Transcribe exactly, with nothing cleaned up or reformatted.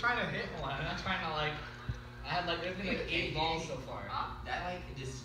trying to hit one. I'm not trying to like. I had like there's been like eight balls so far. That like just